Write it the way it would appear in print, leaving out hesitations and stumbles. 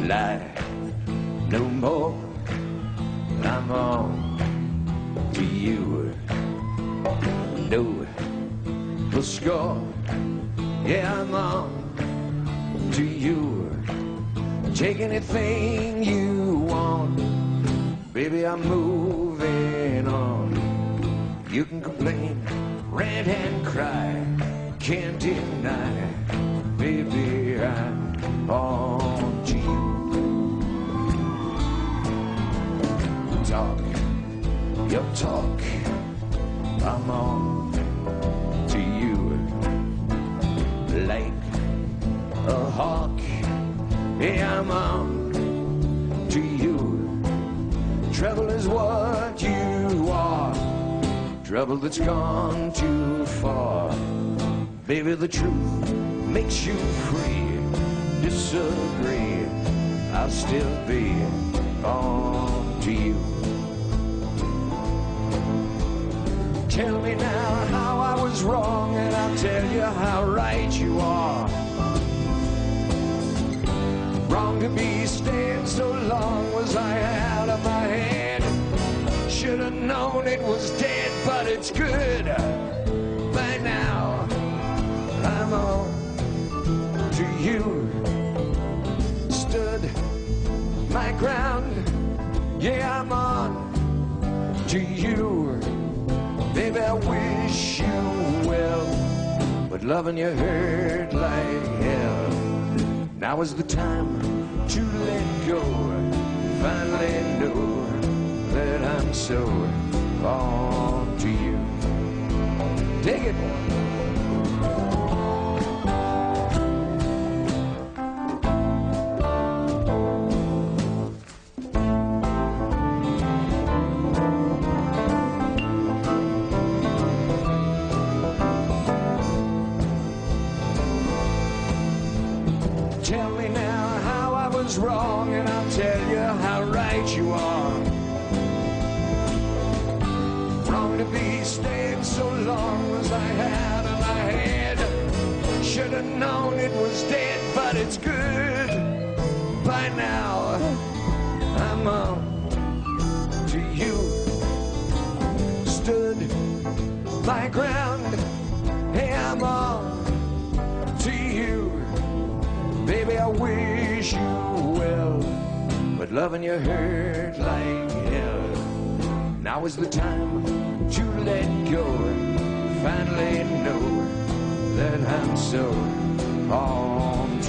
lie no more. I'm on to you. No, the score. Yeah, I'm on to you. Take anything you want. Baby, I'm moving on. You can complain, rant and cry. Can't deny, baby, I'm on to you. Talk, your talk, I'm on to you. Like a hawk, yeah, I'm on to you. Trouble is what you are, trouble that's gone too far. Baby, the truth makes you free. Disagree, I'll still be on to you. Tell me now how I was wrong, and I'll tell you how right you are. Wrong to be staying so long, was I out of my head? Should have known it was dead, but it's good. By now, I'm on to you. Stood my ground, yeah, I'm on to you. Baby, I wish you well, but loving you hurt like hell. Now is the time to let go. Finally know that I'm so on to you. Take it. Tell me now how I was wrong, and I'll tell you how right you are. Wrong to be staying so long, was I out of my head? Should have known it was dead, but it's good. By now, I'm on to you. Stood my ground, hey, I'm on to you. Baby, I wish you well, but loving you hurt like hell. Now is the time to let go. Finally know that I'm so on